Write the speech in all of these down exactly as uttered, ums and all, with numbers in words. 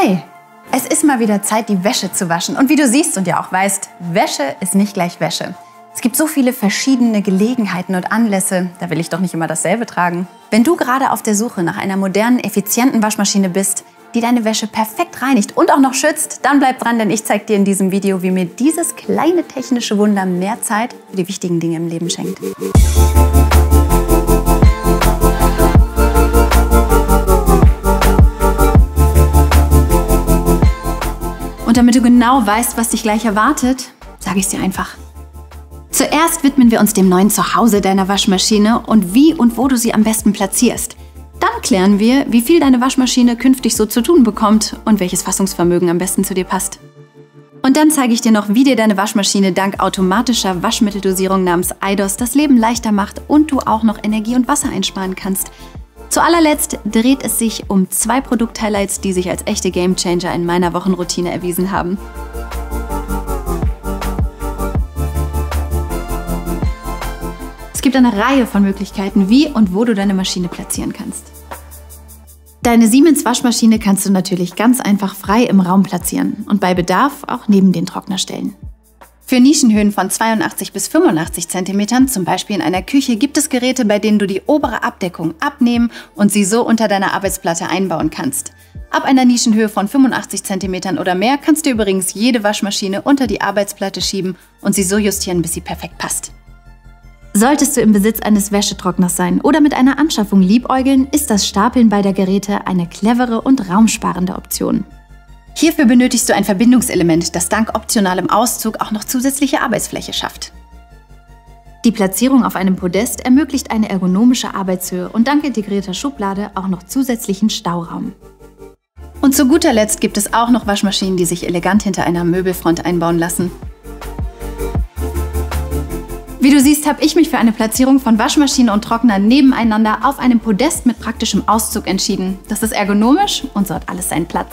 Hi! Es ist mal wieder Zeit, die Wäsche zu waschen. Und wie du siehst und ja auch weißt, Wäsche ist nicht gleich Wäsche. Es gibt so viele verschiedene Gelegenheiten und Anlässe, da will ich doch nicht immer dasselbe tragen. Wenn du gerade auf der Suche nach einer modernen, effizienten Waschmaschine bist, die deine Wäsche perfekt reinigt und auch noch schützt, dann bleib dran, denn ich zeige dir in diesem Video, wie mir dieses kleine technische Wunder mehr Zeit für die wichtigen Dinge im Leben schenkt. Und damit du genau weißt, was dich gleich erwartet, sage ich es dir einfach. Zuerst widmen wir uns dem neuen Zuhause deiner Waschmaschine und wie und wo du sie am besten platzierst. Dann klären wir, wie viel deine Waschmaschine künftig so zu tun bekommt und welches Fassungsvermögen am besten zu dir passt. Und dann zeige ich dir noch, wie dir deine Waschmaschine dank automatischer Waschmitteldosierung namens eidos das Leben leichter macht und du auch noch Energie und Wasser einsparen kannst. Zu allerletzt dreht es sich um zwei Produkt-Highlights, die sich als echte Gamechanger in meiner Wochenroutine erwiesen haben. Es gibt eine Reihe von Möglichkeiten, wie und wo du deine Maschine platzieren kannst. Deine Siemens Waschmaschine kannst du natürlich ganz einfach frei im Raum platzieren und bei Bedarf auch neben den Trockner stellen. Für Nischenhöhen von zweiundachtzig bis fünfundachtzig Zentimetern, zum Beispiel in einer Küche, gibt es Geräte, bei denen du die obere Abdeckung abnehmen und sie so unter deiner Arbeitsplatte einbauen kannst. Ab einer Nischenhöhe von fünfundachtzig Zentimetern oder mehr kannst du übrigens jede Waschmaschine unter die Arbeitsplatte schieben und sie so justieren, bis sie perfekt passt. Solltest du im Besitz eines Wäschetrockners sein oder mit einer Anschaffung liebäugeln, ist das Stapeln beider Geräte eine clevere und raumsparende Option. Hierfür benötigst du ein Verbindungselement, das dank optionalem Auszug auch noch zusätzliche Arbeitsfläche schafft. Die Platzierung auf einem Podest ermöglicht eine ergonomische Arbeitshöhe und dank integrierter Schublade auch noch zusätzlichen Stauraum. Und zu guter Letzt gibt es auch noch Waschmaschinen, die sich elegant hinter einer Möbelfront einbauen lassen. Wie du siehst, habe ich mich für eine Platzierung von Waschmaschine und Trockner nebeneinander auf einem Podest mit praktischem Auszug entschieden. Das ist ergonomisch und so hat alles seinen Platz.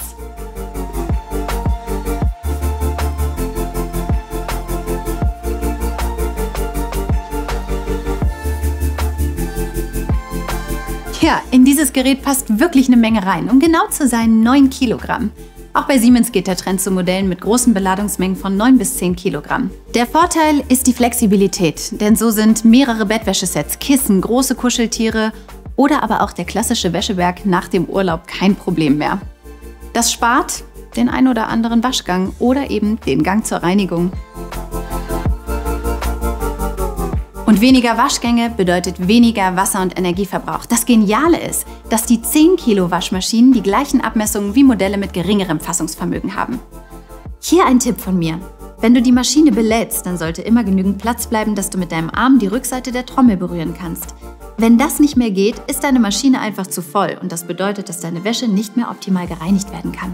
Ja, in dieses Gerät passt wirklich eine Menge rein, um genau zu sein neun Kilogramm. Auch bei Siemens geht der Trend zu Modellen mit großen Beladungsmengen von neun bis zehn Kilogramm. Der Vorteil ist die Flexibilität, denn so sind mehrere Bettwäschesets, Kissen, große Kuscheltiere oder aber auch der klassische Wäscheberg nach dem Urlaub kein Problem mehr. Das spart den ein oder anderen Waschgang oder eben den Gang zur Reinigung. Und weniger Waschgänge bedeutet weniger Wasser- und Energieverbrauch. Das Geniale ist, dass die zehn Kilo Waschmaschinen die gleichen Abmessungen wie Modelle mit geringerem Fassungsvermögen haben. Hier ein Tipp von mir. Wenn du die Maschine belädst, dann sollte immer genügend Platz bleiben, dass du mit deinem Arm die Rückseite der Trommel berühren kannst. Wenn das nicht mehr geht, ist deine Maschine einfach zu voll und das bedeutet, dass deine Wäsche nicht mehr optimal gereinigt werden kann.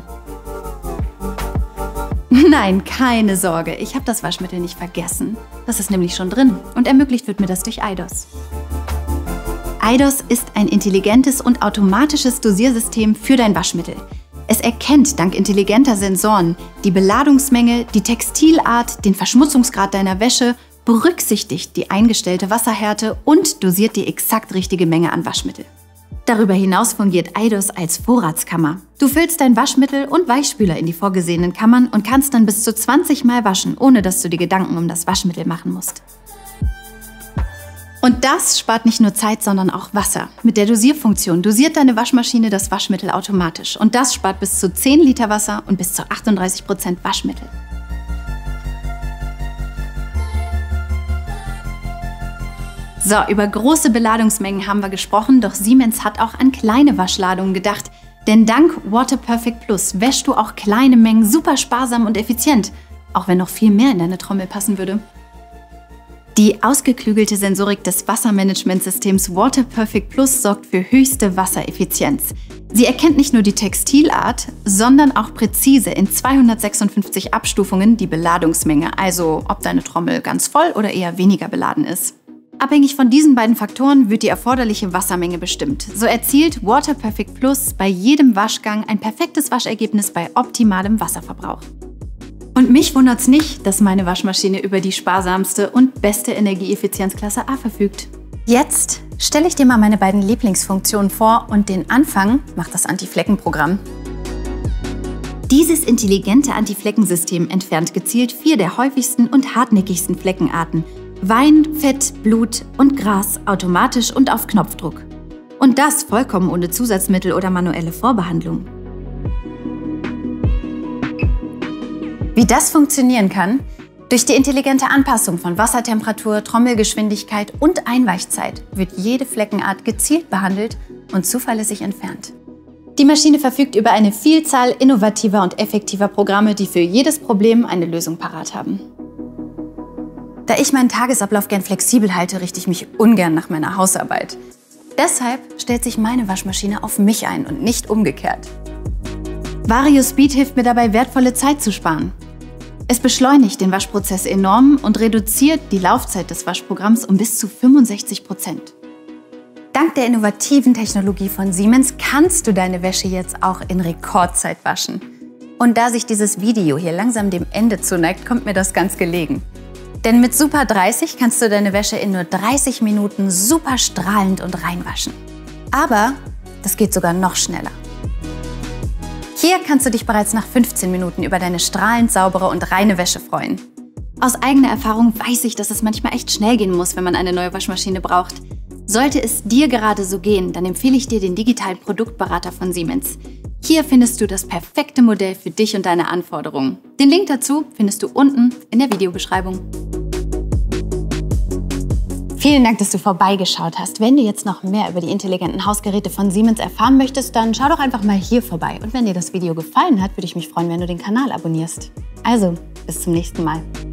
Nein, keine Sorge, ich habe das Waschmittel nicht vergessen. Das ist nämlich schon drin und ermöglicht wird mir das durch eidos. eidos ist ein intelligentes und automatisches Dosiersystem für dein Waschmittel. Es erkennt dank intelligenter Sensoren die Beladungsmenge, die Textilart, den Verschmutzungsgrad deiner Wäsche, berücksichtigt die eingestellte Wasserhärte und dosiert die exakt richtige Menge an Waschmittel. Darüber hinaus fungiert eidos als Vorratskammer. Du füllst dein Waschmittel und Weichspüler in die vorgesehenen Kammern und kannst dann bis zu zwanzig Mal waschen, ohne dass du dir Gedanken um das Waschmittel machen musst. Und das spart nicht nur Zeit, sondern auch Wasser. Mit der Dosierfunktion dosiert deine Waschmaschine das Waschmittel automatisch. Und das spart bis zu zehn Liter Wasser und bis zu achtunddreißig Prozent Waschmittel. So, über große Beladungsmengen haben wir gesprochen, doch Siemens hat auch an kleine Waschladungen gedacht. Denn dank Water Perfect Plus wäschst du auch kleine Mengen super sparsam und effizient, auch wenn noch viel mehr in deine Trommel passen würde. Die ausgeklügelte Sensorik des Wassermanagementsystems Water Perfect Plus sorgt für höchste Wassereffizienz. Sie erkennt nicht nur die Textilart, sondern auch präzise in zweihundertsechsundfünfzig Abstufungen die Beladungsmenge, also ob deine Trommel ganz voll oder eher weniger beladen ist. Abhängig von diesen beiden Faktoren wird die erforderliche Wassermenge bestimmt. So erzielt Water Perfect Plus bei jedem Waschgang ein perfektes Waschergebnis bei optimalem Wasserverbrauch. Und mich wundert's nicht, dass meine Waschmaschine über die sparsamste und beste Energieeffizienzklasse A verfügt. Jetzt stelle ich dir mal meine beiden Lieblingsfunktionen vor und den Anfang macht das Anti-Flecken-Programm. Dieses intelligente Antifleckensystem entfernt gezielt vier der häufigsten und hartnäckigsten Fleckenarten: Wein, Fett, Blut und Gras automatisch und auf Knopfdruck. Und das vollkommen ohne Zusatzmittel oder manuelle Vorbehandlung. Wie das funktionieren kann? Durch die intelligente Anpassung von Wassertemperatur, Trommelgeschwindigkeit und Einweichzeit wird jede Fleckenart gezielt behandelt und zuverlässig entfernt. Die Maschine verfügt über eine Vielzahl innovativer und effektiver Programme, die für jedes Problem eine Lösung parat haben. Da ich meinen Tagesablauf gern flexibel halte, richte ich mich ungern nach meiner Hausarbeit. Deshalb stellt sich meine Waschmaschine auf mich ein und nicht umgekehrt. Vario Speed hilft mir dabei, wertvolle Zeit zu sparen. Es beschleunigt den Waschprozess enorm und reduziert die Laufzeit des Waschprogramms um bis zu fünfundsechzig Prozent. Dank der innovativen Technologie von Siemens kannst du deine Wäsche jetzt auch in Rekordzeit waschen. Und da sich dieses Video hier langsam dem Ende zuneigt, kommt mir das ganz gelegen. Denn mit Super dreißig kannst du deine Wäsche in nur dreißig Minuten super strahlend und rein waschen. Aber das geht sogar noch schneller. Hier kannst du dich bereits nach fünfzehn Minuten über deine strahlend saubere und reine Wäsche freuen. Aus eigener Erfahrung weiß ich, dass es manchmal echt schnell gehen muss, wenn man eine neue Waschmaschine braucht. Sollte es dir gerade so gehen, dann empfehle ich dir den digitalen Produktberater von Siemens. Hier findest du das perfekte Modell für dich und deine Anforderungen. Den Link dazu findest du unten in der Videobeschreibung. Vielen Dank, dass du vorbeigeschaut hast. Wenn du jetzt noch mehr über die intelligenten Hausgeräte von Siemens erfahren möchtest, dann schau doch einfach mal hier vorbei. Und wenn dir das Video gefallen hat, würde ich mich freuen, wenn du den Kanal abonnierst. Also, bis zum nächsten Mal.